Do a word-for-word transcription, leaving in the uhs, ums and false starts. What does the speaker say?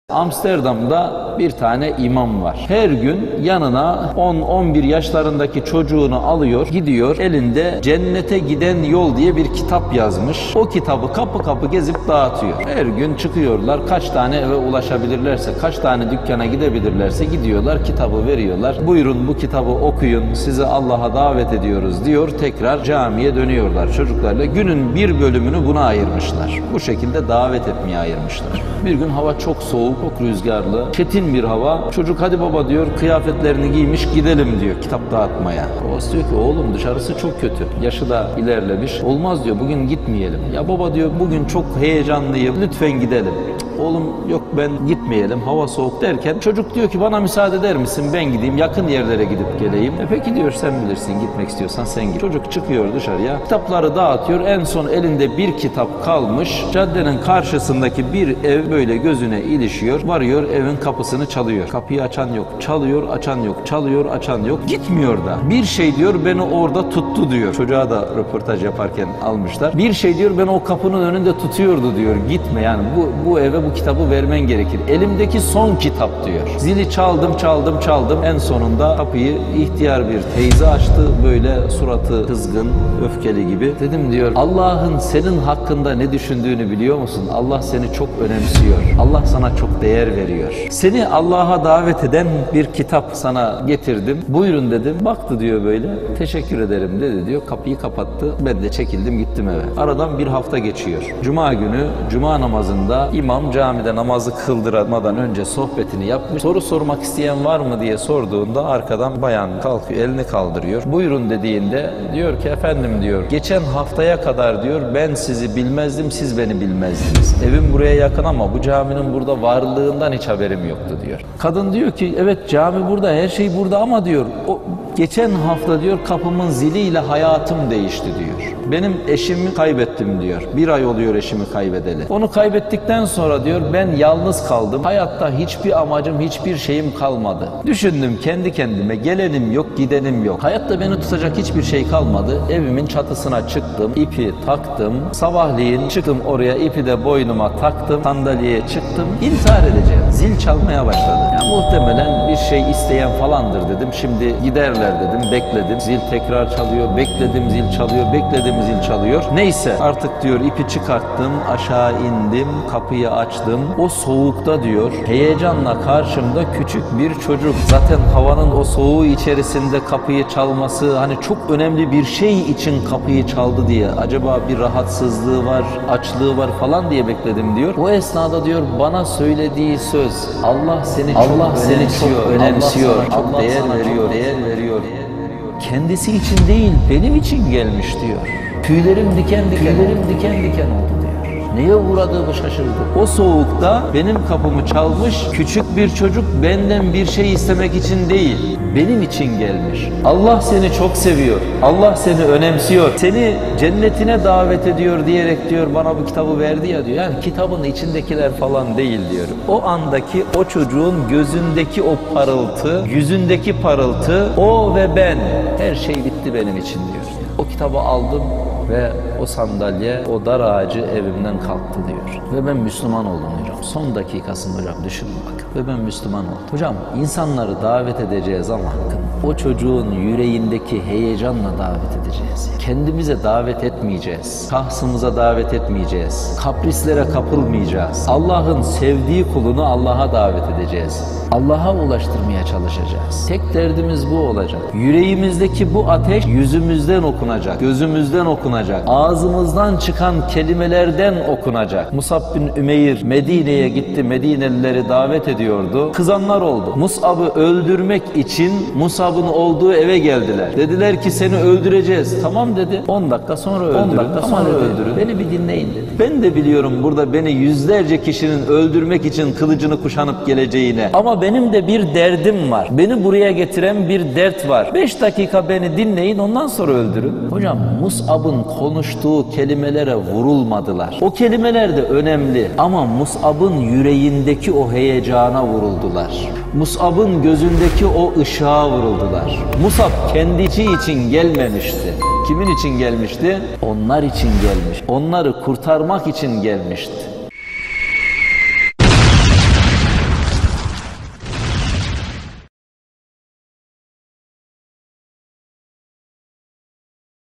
Amsterdam'da bir tane imam var. Her gün yanına on on bir yaşlarındaki çocuğunu alıyor, gidiyor. Elinde Cennete Giden Yol diye bir kitap yazmış. O kitabı kapı kapı gezip dağıtıyor. Her gün çıkıyorlar. Kaç tane eve ulaşabilirlerse, kaç tane dükkana gidebilirlerse gidiyorlar. Kitabı veriyorlar. Buyurun bu kitabı okuyun. Sizi Allah'a davet ediyoruz diyor. Tekrar camiye dönüyorlar çocuklarla. Günün bir bölümünü buna ayırmışlar. Bu şekilde davet etmeye ayırmışlar. Bir gün hava çok soğuk, çok rüzgarlı, çetin bir hava. Çocuk hadi baba diyor, kıyafetlerini giymiş gidelim diyor kitap dağıtmaya. Babası diyor ki oğlum dışarısı çok kötü. Yaşı da ilerlemiş. Olmaz diyor, bugün gitmeyelim. Ya baba diyor bugün çok heyecanlıyım, lütfen gidelim. Oğlum yok ben gitmeyelim, hava soğuk derken çocuk diyor ki bana müsaade eder misin, ben gideyim, yakın yerlere gidip geleyim. E peki diyor, sen bilirsin, gitmek istiyorsan sen git. Çocuk çıkıyor dışarıya, kitapları dağıtıyor. En son elinde bir kitap kalmış. Caddenin karşısındaki bir ev böyle gözüne ilişiyor. Varıyor, evin kapısını çalıyor. Kapıyı açan yok. Çalıyor, açan yok. Çalıyor, açan yok. Gitmiyor da. Bir şey diyor beni orada tuttu diyor. Çocuğa da röportaj yaparken almışlar. Bir şey diyor beni o kapının önünde tutuyordu diyor. Gitme yani bu, bu eve bu kitabı vermen gerekir. Elimdeki son kitap diyor. Zili çaldım, çaldım, çaldım. En sonunda kapıyı ihtiyar bir teyze açtı. Böyle suratı kızgın, öfkeli gibi. Dedim diyor, Allah'ın senin hakkında ne düşündüğünü biliyor musun? Allah seni çok önemsiyor. Allah sana çok değer veriyor. Seni Allah'a davet eden bir kitap sana getirdim. Buyurun dedim. Baktı diyor böyle. Teşekkür ederim dedi diyor. Kapıyı kapattı. Ben de çekildim gittim eve. Aradan bir hafta geçiyor. Cuma günü, cuma namazında imam camide namazı kıldırmadan önce sohbetini yapmış. Soru sormak isteyen var mı diye sorduğunda arkadan bayan kalkıyor, elini kaldırıyor. Buyurun dediğinde diyor ki efendim diyor, geçen haftaya kadar diyor ben sizi bilmezdim, siz beni bilmezdiniz. Evim buraya yakın ama bu caminin burada varlığından hiç haberim yoktu diyor. Kadın diyor ki evet cami burada, her şey burada ama diyor o geçen hafta diyor kapımın ziliyle hayatım değişti diyor. Benim eşimi kaybettim diyor. Bir ay oluyor eşimi kaybedeli. Onu kaybettikten sonra diyor ben yalnız kaldım. Hayatta hiçbir amacım, hiçbir şeyim kalmadı. Düşündüm kendi kendime, gelenim yok, gidenim yok. Hayatta beni tutacak hiçbir şey kalmadı. Evimin çatısına çıktım, ipi taktım. Sabahleyin çıktım oraya, ipi de boynuma taktım. Sandalyeye çıktım. İntihar edeceğim. Zil çalmaya başladı. Ya muhtemelen bir şey isteyen falandır dedim. Şimdi giderler dedim. Bekledim. Zil tekrar çalıyor. Bekledim, zil çalıyor. Bekledim, zil çalıyor. Neyse artık diyor ipi çıkarttım. Aşağı indim. Kapıyı açtım. O soğukta diyor heyecanla karşımda küçük bir çocuk. Zaten havanın o soğuğu içerisinde kapıyı çalması hani çok önemli bir şey için kapıyı çaldı diye. Acaba bir rahatsızlığı var, açlığı var falan diye bekledim diyor. O esnada diyor bana söylediği söz, Allah seni Allah çok seni önemsiyor, çok önemsiyor, Allah çok Allah değer veriyor, değer veriyor. Kendisi için değil, benim için gelmiş diyor. Tüylerim diken diken, tüylerim diken diken oldu diyor. Neye uğradığımı şaşırdı. O soğukta benim kapımı çalmış küçük bir çocuk benden bir şey istemek için değil, benim için gelmiş. Allah seni çok seviyor. Allah seni önemsiyor. Seni cennetine davet ediyor diyerek diyor bana bu kitabı verdi ya diyor. Yani kitabın içindekiler falan değil diyor. O andaki o çocuğun gözündeki o parıltı, yüzündeki parıltı, o ve ben, her şey bitti benim için diyor. O kitabı aldım ve o sandalye, o dar ağacı evimden kalktı diyor. Ve ben Müslüman oldum hocam. Son dakikasında hocam düşünün bak. Ve ben Müslüman oldum. Hocam insanları davet edeceğiz ama o çocuğun yüreğindeki heyecanla davet edeceğiz. Kendimize davet etmeyeceğiz. Şahsımıza davet etmeyeceğiz. Kaprislere kapılmayacağız. Allah'ın sevdiği kulunu Allah'a davet edeceğiz. Allah'a ulaştırmaya çalışacağız. Tek derdimiz bu olacak. Yüreğimizdeki bu ateş yüzümüzden okunacak, gözümüzden okunacak, ağzımızdan çıkan kelimelerden okunacak. Musab bin Ümeyr Medine'ye gitti, Medinelileri davet ediyordu. Kızanlar oldu. Musab'ı öldürmek için Musab'ın olduğu eve geldiler. Dediler ki seni öldüreceğiz. Tamam dedi. on dakika sonra öldürün. on dakika sonra öldürün. Beni bir dinleyin dedi. Ben de biliyorum burada beni yüzlerce kişinin öldürmek için kılıcını kuşanıp geleceğine. Ama benim de bir derdim var. Beni buraya getiren bir dert var. Beş dakika beni dinleyin, ondan sonra öldürün. Hocam Mus'ab'ın konuştuğu kelimelere vurulmadılar. O kelimeler de önemli ama Mus'ab'ın yüreğindeki o heyecana vuruldular. Mus'ab'ın gözündeki o ışığa vuruldular. Mus'ab kendisi için gelmemişti. Kimin için gelmişti? Onlar için gelmiş. Onları kurtarmak için gelmişti.